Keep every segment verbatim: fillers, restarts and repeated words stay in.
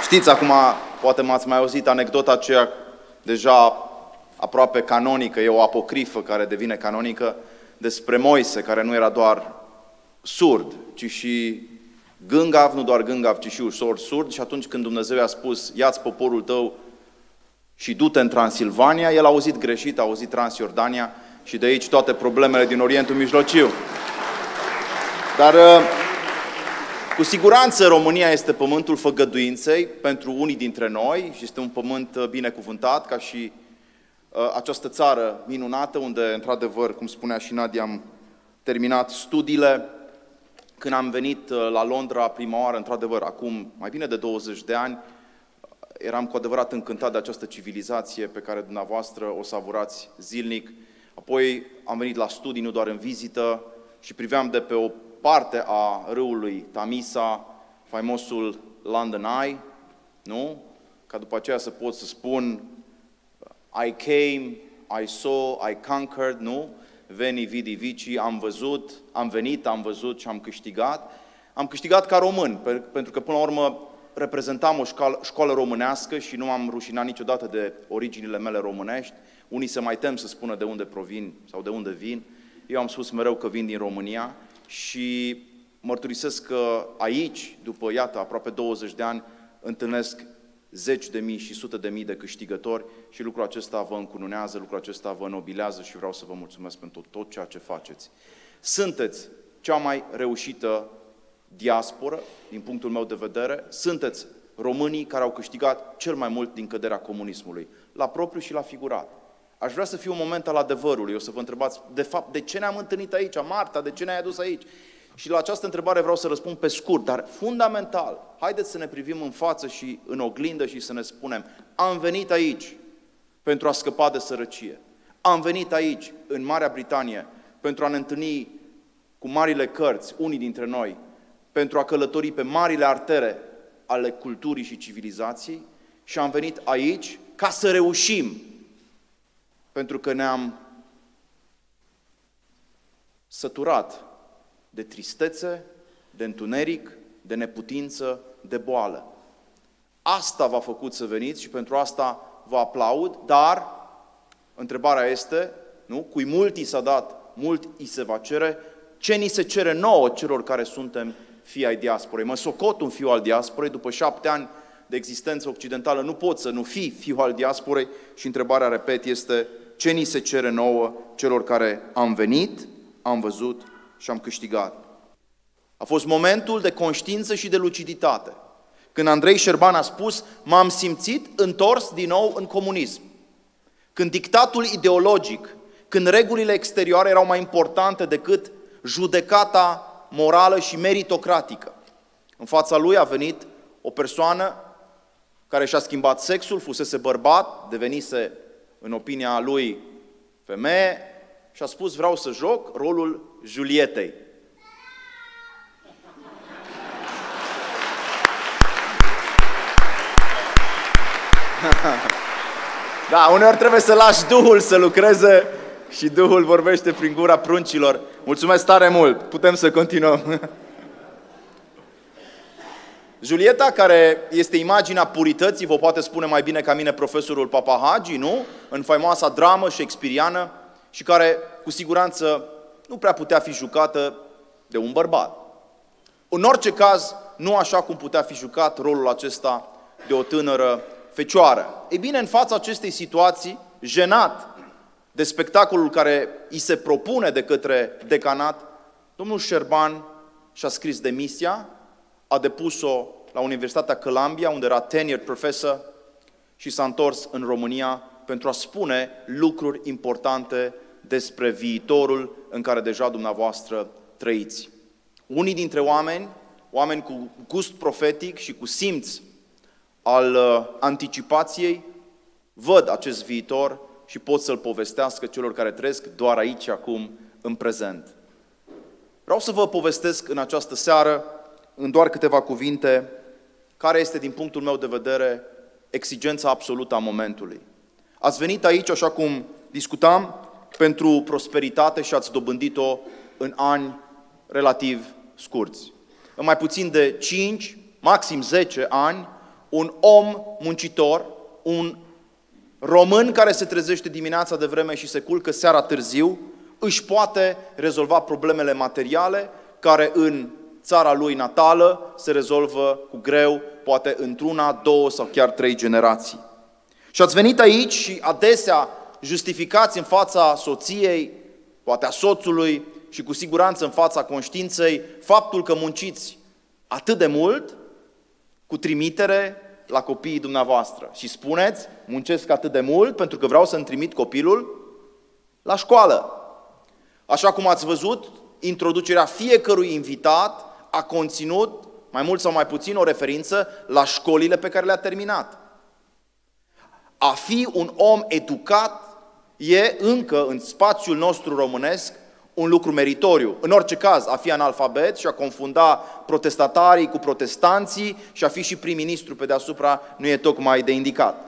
Știți, acum, poate m-ați mai auzit anecdota aceea deja aproape canonică, e o apocrifă care devine canonică, despre Moise, care nu era doar surd, ci și gângav, nu doar gângav, ci și ușor surd, și atunci când Dumnezeu i-a spus, ia-ți poporul tău și du-te în Transilvania, el a auzit greșit, a auzit Transjordania și de aici toate problemele din Orientul Mijlociu. Dar cu siguranță România este pământul făgăduinței pentru unii dintre noi și este un pământ binecuvântat, ca și uh, această țară minunată, unde, într-adevăr, cum spunea și Nadia, am terminat studiile. Când am venit uh, la Londra prima oară, într-adevăr, acum mai bine de douăzeci de ani, eram cu adevărat încântat de această civilizație pe care dumneavoastră o savurați zilnic. Apoi am venit la studii, nu doar în vizită, și priveam de pe o parte a râului Tamisa, faimosul London Eye, nu? Ca după aceea să pot să spun I came, I saw, I conquered, nu? Veni, vidi, vici, am văzut, am venit, am văzut și am câștigat. Am câștigat ca român, pentru că până la urmă reprezentam o școală, școală românească și nu am rușinat niciodată de originile mele românești. Unii se mai tem să spună de unde provin sau de unde vin. Eu am spus mereu că vin din România și mărturisesc că aici, după, iată, aproape douăzeci de ani, întâlnesc zeci de mii și sute de mii de câștigători și lucrul acesta vă încununează, lucrul acesta vă nobilează și vreau să vă mulțumesc pentru tot ceea ce faceți. Sunteți cea mai reușită diasporă, din punctul meu de vedere, sunteți românii care au câștigat cel mai mult din căderea comunismului, la propriu și la figurat. Aș vrea să fie un moment al adevărului. O să vă întrebați, de fapt, de ce ne-am întâlnit aici? Marta, de ce ne-ai adus aici? Și la această întrebare vreau să răspund pe scurt, dar fundamental. Haideți să ne privim în față și în oglindă și să ne spunem, am venit aici pentru a scăpa de sărăcie. Am venit aici, în Marea Britanie, pentru a ne întâlni cu marile cărți, unii dintre noi, pentru a călători pe marile artere ale culturii și civilizației și am venit aici ca să reușim. Pentru că ne-am săturat de tristețe, de întuneric, de neputință, de boală. Asta v-a făcut să veniți și pentru asta vă aplaud, dar întrebarea este, nu? Cui mult i s-a dat, mult i se va cere. Ce ni se cere nouă celor care suntem fii ai diasporei? Mă socot un fiu al diasporei, după șapte ani de existență occidentală nu pot să nu fii fiu al diasporei și întrebarea, repet, este ce ni se cere nouă celor care am venit, am văzut și am câștigat. A fost momentul de conștiință și de luciditate. Când Andrei Șerban a spus, m-am simțit întors din nou în comunism. Când dictatul ideologic, când regulile exterioare erau mai importante decât judecata morală și meritocratică. În fața lui a venit o persoană care și-a schimbat sexul, fusese bărbat, devenise, în opinia lui, femeie și a spus, vreau să joc rolul Julietei. Da, uneori trebuie să lași Duhul să lucreze și Duhul vorbește prin gura pruncilor. Mulțumesc tare mult! Putem să continuăm. Julieta, care este imaginea purității, vă poate spune mai bine ca mine profesorul Papahagi, nu? În faimoasa dramă shakespeariană și care, cu siguranță, nu prea putea fi jucată de un bărbat. În orice caz, nu așa cum putea fi jucat rolul acesta de o tânără fecioară. Ei bine, în fața acestei situații, jenat de spectacolul care îi se propune de către decanat, domnul Șerban și-a scris demisia, a depus-o la Universitatea Columbia, unde era tenured professor, și s-a întors în România pentru a spune lucruri importante despre viitorul în care deja dumneavoastră trăiți. Unii dintre oameni, oameni cu gust profetic și cu simț al uh, anticipației, văd acest viitor și pot să-l povestească celor care trăiesc doar aici, acum, în prezent. Vreau să vă povestesc în această seară, în doar câteva cuvinte, care este, din punctul meu de vedere, exigența absolută a momentului. Ați venit aici, așa cum discutam, pentru prosperitate și ați dobândit-o în ani relativ scurți. În mai puțin de cinci, maxim zece ani, un om muncitor, un român care se trezește dimineața de vreme și se culcă seara târziu, își poate rezolva problemele materiale care în țara lui natală se rezolvă cu greu, poate într-una, două sau chiar trei generații. Și ați venit aici și adesea justificați în fața soției, poate a soțului și cu siguranță în fața conștiinței faptul că munciți atât de mult cu trimitere la copiii dumneavoastră. Și spuneți, muncesc atât de mult pentru că vreau să-mi trimit copilul la școală. Așa cum ați văzut, introducerea fiecărui invitat a conținut, mai mult sau mai puțin, o referință la școlile pe care le-a terminat. A fi un om educat e încă în spațiul nostru românesc un lucru meritoriu. În orice caz, a fi analfabet și a confunda protestatarii cu protestanții și a fi și prim-ministru pe deasupra nu e tocmai de indicat.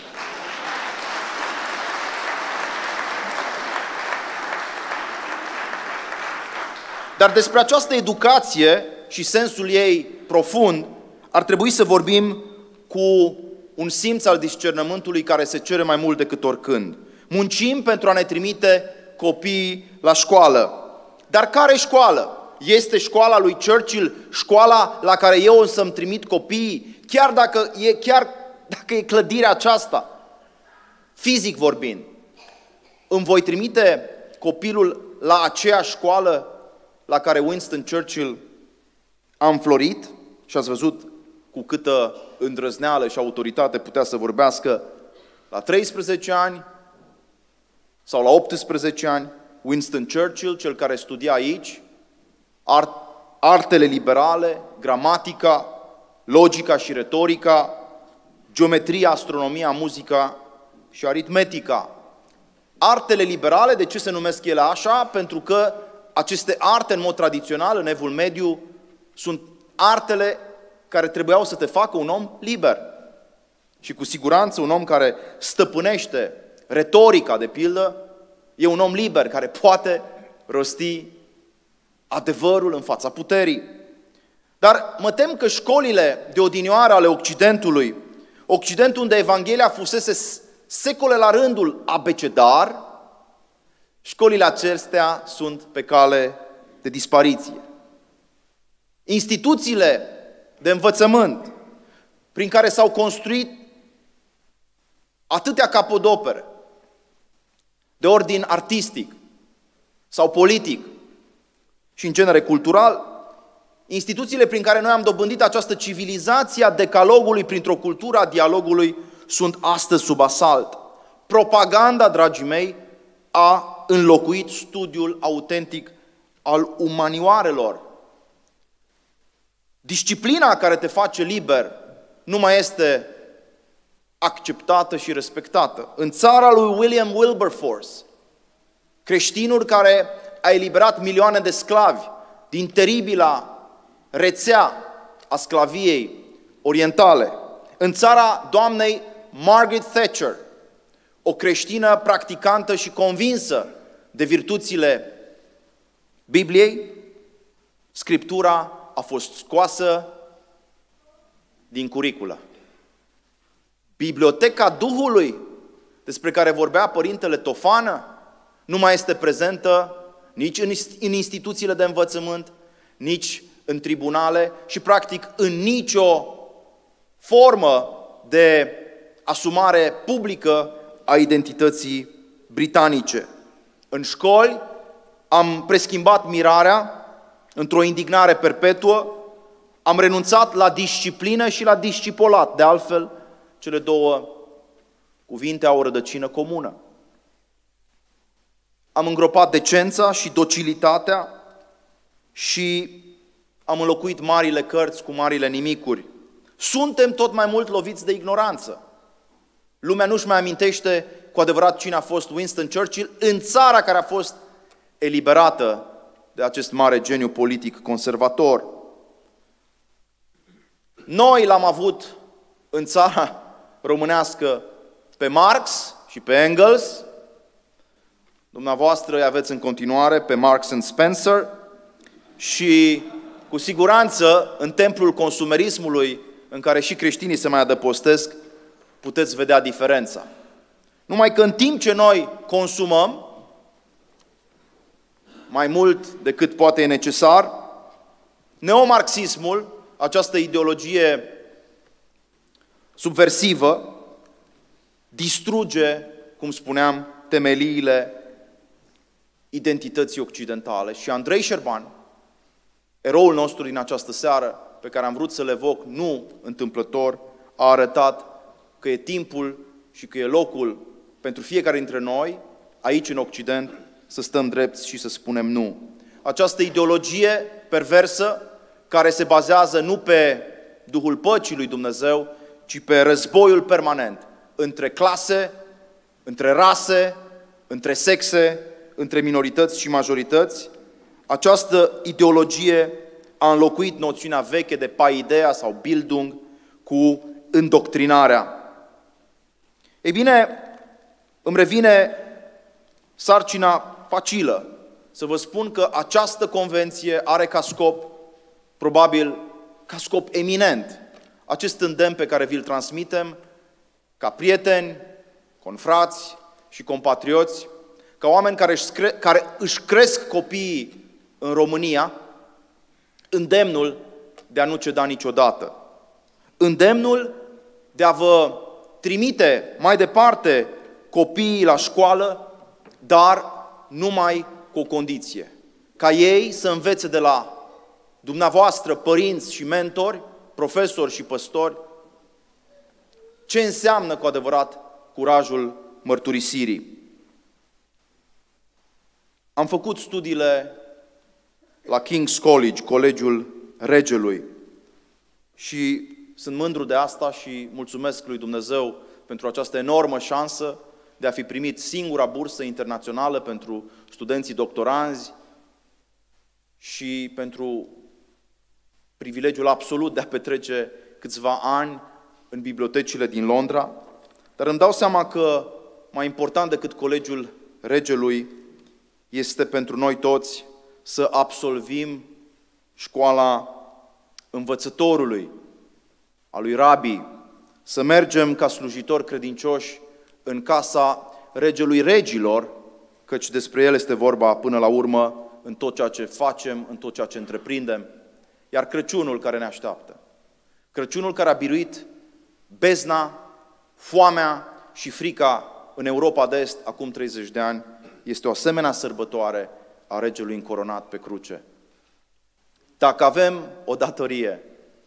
Dar despre această educație și sensul ei profund ar trebui să vorbim cu un simț al discernământului care se cere mai mult decât oricând. Muncim pentru a ne trimite copiii la școală. Dar care școală? Este școala lui Churchill, școala la care eu o să-mi trimit copiii, chiar dacă e, chiar dacă e clădirea aceasta, fizic vorbind. Îmi voi trimite copilul la aceeași școală la care Winston Churchill a înflorit și ați văzut cu câtă îndrăzneală și autoritate putea să vorbească la treisprezece ani sau la optsprezece ani, Winston Churchill, cel care studia aici, art, artele liberale, gramatica, logica și retorica, geometria, astronomia, muzica și aritmetica. Artele liberale, de ce se numesc ele așa? Pentru că aceste arte, în mod tradițional, în Evul Mediu, sunt artele care trebuiau să te facă un om liber. Și cu siguranță un om care stăpânește retorica, de pildă, e un om liber care poate rosti adevărul în fața puterii. Dar mă tem că școlile de odinioară ale Occidentului, Occidentul unde Evanghelia fusese secole la rândul abecedar, școlile acestea sunt pe cale de dispariție. Instituțiile de învățământ prin care s-au construit atâtea capodopere de ordin artistic sau politic și în genere cultural, instituțiile prin care noi am dobândit această civilizație a decalogului printr-o cultură a dialogului sunt astăzi sub asalt. Propaganda, dragii mei, a înlocuit studiul autentic al umanioarelor. Disciplina care te face liber nu mai este acceptată și respectată. În țara lui William Wilberforce, creștinul care a eliberat milioane de sclavi din teribila rețea a sclaviei orientale. În țara doamnei Margaret Thatcher, o creștină practicantă și convinsă de virtuțile Bibliei, Scriptura a fost scoasă din curiculă. Biblioteca Duhului, despre care vorbea Părintele Tofană, nu mai este prezentă nici în instituțiile de învățământ, nici în tribunale și, practic, în nicio formă de asumare publică a identității britanice. În școli am preschimbat mirarea într-o indignare perpetuă, am renunțat la disciplină și la discipolat. De altfel, cele două cuvinte au o rădăcină comună. Am îngropat decența și docilitatea și am înlocuit marile cărți cu marile nimicuri. Suntem tot mai mult loviți de ignoranță. Lumea nu-și mai amintește cu adevărat cine a fost Winston Churchill în țara care a fost eliberată de acest mare geniu politic conservator. Noi l-am avut în țara românească pe Marx și pe Engels. Dumneavoastră îi aveți în continuare pe Marx and Spencer și cu siguranță în templul consumerismului în care și creștinii se mai adăpostesc, puteți vedea diferența. Numai că în timp ce noi consumăm mai mult decât poate e necesar, neomarxismul, această ideologie subversivă, distruge, cum spuneam, temeliile identității occidentale. Și Andrei Șerban, eroul nostru din această seară, pe care am vrut să le evoc, nu întâmplător, a arătat că e timpul și că e locul pentru fiecare dintre noi, aici în Occident, să stăm drepți și să spunem nu. Această ideologie perversă, care se bazează nu pe Duhul Păcii lui Dumnezeu, ci pe războiul permanent între clase, între rase, între sexe, între minorități și majorități, această ideologie a înlocuit noțiunea veche de paideia sau Bildung cu îndoctrinarea. Ei bine, îmi revine sarcina facilă să vă spun că această convenție are ca scop, probabil ca scop eminent, acest îndemn pe care vi-l transmitem ca prieteni, confrați și compatrioți, ca oameni care își, cre- care își cresc copiii în România, îndemnul de a nu ceda niciodată. Îndemnul de a vă trimite mai departe copiii la școală, dar numai cu o condiție. Ca ei să învețe de la dumneavoastră, părinți și mentori, profesori și păstori, ce înseamnă cu adevărat curajul mărturisirii. Am făcut studiile la King's College, Colegiul Regelui, și sunt mândru de asta și mulțumesc lui Dumnezeu pentru această enormă șansă de a fi primit singura bursă internațională pentru studenții doctoranzi și pentru privilegiul absolut de a petrece câțiva ani în bibliotecile din Londra. Dar îmi dau seama că mai important decât Colegiul Regelui este pentru noi toți să absolvim școala învățătorului, a lui Rabi, să mergem ca slujitori credincioși în casa regelui regilor, căci despre el este vorba până la urmă în tot ceea ce facem, în tot ceea ce întreprindem. Iar Crăciunul care ne așteaptă, Crăciunul care a biruit bezna, foamea și frica în Europa de Est acum treizeci de ani, este o asemenea sărbătoare a regelui încoronat pe cruce. Dacă avem o datorie,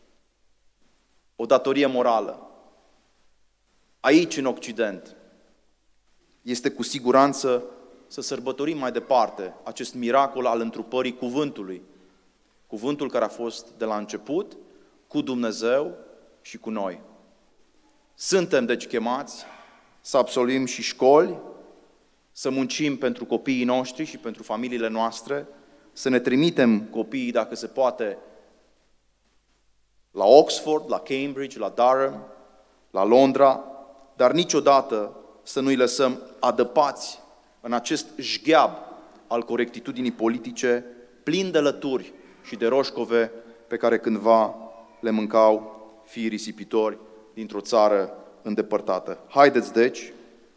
o datorie morală, aici în Occident, este cu siguranță să sărbătorim mai departe acest miracol al întrupării cuvântului. Cuvântul care a fost de la început cu Dumnezeu și cu noi. Suntem deci chemați să absolvim și școli, să muncim pentru copiii noștri și pentru familiile noastre, să ne trimitem copiii, dacă se poate, la Oxford, la Cambridge, la Durham, la Londra, dar niciodată să nu-i lăsăm adăpați în acest jgheab al corectitudinii politice, plin de lături și de roșcove pe care cândva le mâncau fiii risipitori dintr-o țară îndepărtată. Haideți, deci,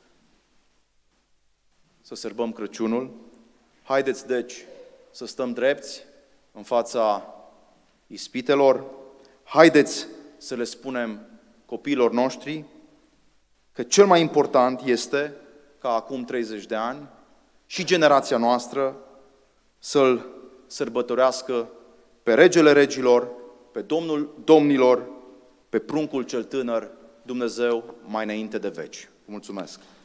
să sărbăm Crăciunul, haideți, deci, să stăm drepți în fața ispitelor, haideți să le spunem copiilor noștri că cel mai important este ca acum treizeci de ani și generația noastră să-L sărbătorească pe Regele Regilor, pe Domnul Domnilor, pe Pruncul cel tânăr, Dumnezeu mai înainte de veci. Mulțumesc!